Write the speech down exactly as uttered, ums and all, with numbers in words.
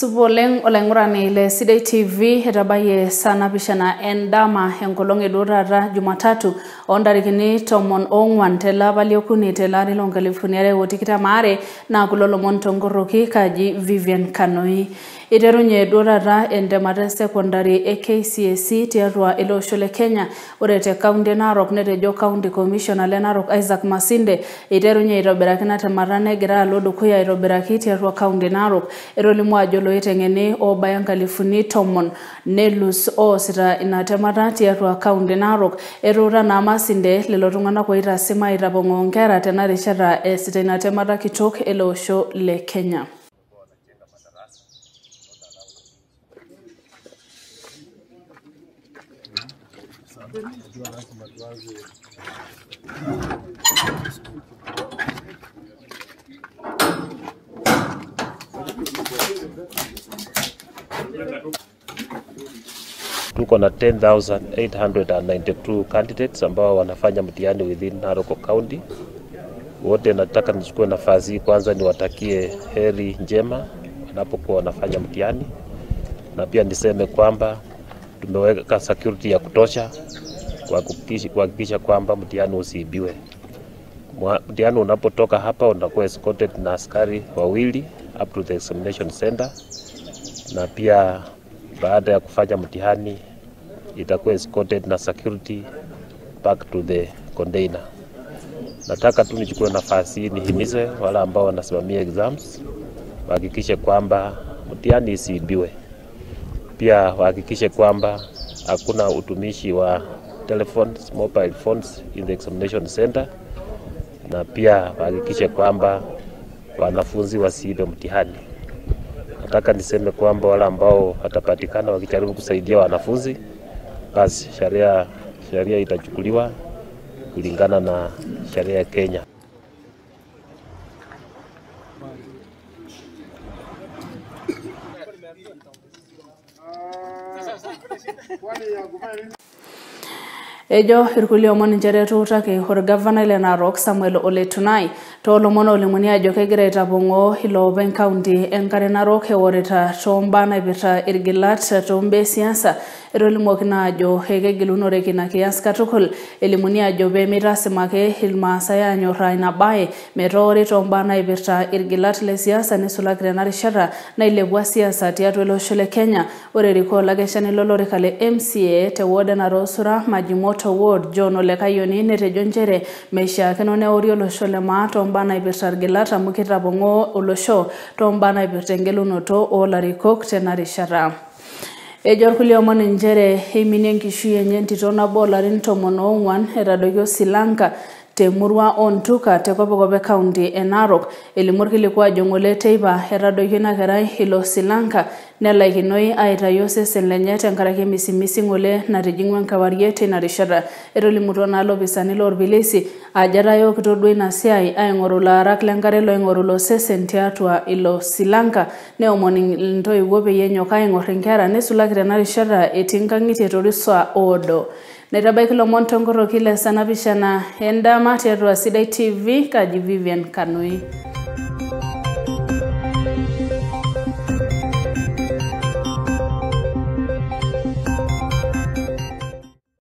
Suboleng olengurani le Sidai T V hetabaye sana pishana endama enkolong edurara Jumatatu ondarikini tomon ongwan tela baliokuni tela nilongalifuni are wotikita mare na kulolomon tongoroki kaji Vivian Kanoi. Iterunye durara endemata secondary A K C S C tiarua ilo shole Kenya urete kaunti Narok netejo county commissioner le Narok Isaac Masinde iterunye itoberakina temarane gira lodukuya itoberaki tiarua county Narok erolimu ajo loitengeni o bayankalifuni tomon nelus o sita inatemata tiarua county Narok erura na Masinde lelo tungana koita sima itabongo ngera tenarishara e sita inatemata kitok ilo sho le Kenya. Tuko na ten thousand eight hundred ninety-two candidates ambao wanafanya mtihani within Narok County. Wote nataka nichukue nafasi kwanza niwatakie heri njema wanapokuwa wanafanya mtihani. Na pia niseme kwamba tumeweka security ya kutosha kuhakikisha kwamba mtihani usiibiwe. Mtihani unapotoka hapa unakuwa escorted na askari wawili up to the examination center, na pia baada ya kufanya mtihani itakuwa escorted na security back to the container. Nataka tu nichukue nafasi nihimize wale ambao wanasimamia exams wahakikishe kwamba mtihani isiibiwe. Pia wahakikishe kwamba hakuna utumishi wa telephones, mobile phones in the examination center, na pia wahakikishe kwamba wanafunzi wasiibe mtihani. Nataka niseme kwamba wale ambao watapatikana wakijaribu kusaidia wanafunzi, basi sheria sheria itachukuliwa kulingana na sheria ya Kenya. Ejo irkulio moni njere tuutake hor governor le Narok Samuel Ole Tunai tolo mono ole moni ajo kegira itabongo ilo ben county enkare Narok eworita tomba na ibita irgilat tombe siasa erolimokina ajo hegegilunore kina kias katukul elimoni ajo be mitasimake ilmaasaya anyorra ina bae metori tomba na ibita irgilat le siasa nisulakire narishara na ilebua siasa tiatu ilo shole Kenya ore riko lageshani lolorika le M C A te wode narosura majimoto Ward John Ole Kayoni netejo njere meisha kenone orio losho le maa tomba na ibirta irgilat amu kitabongo olosho tomba na ibirta engelunoto olarikok tenarishara. Ejo irkulie omon njere heimini enkishui enye entito nabo larin tomon ongwan etadoikio Silanka temurua ontuka te Kopekope County e Narok elimu irkiliku ajo ng'ole teipa etadoikio ina kerai ilo Silanka nelaikinoi aitayu osesen lenye tenkaraki misimisi ng'ole natijing'ua enkewarie teina rishata etolimutuo naa lopisani loorpilisi ajo etayokito duo ina siai aing'oru ilaarak lenkare loing'oru ilo sesen tiatua ilo Silanka neomon intoiwuo peyie enyok aing'or inkera neisulaki tena rishata etii nkang'itie toriswa oodo. Naitabaiki lomon tongoroki le sanapishana endama tiatua Sidai T V kaji Vivian Kanoi.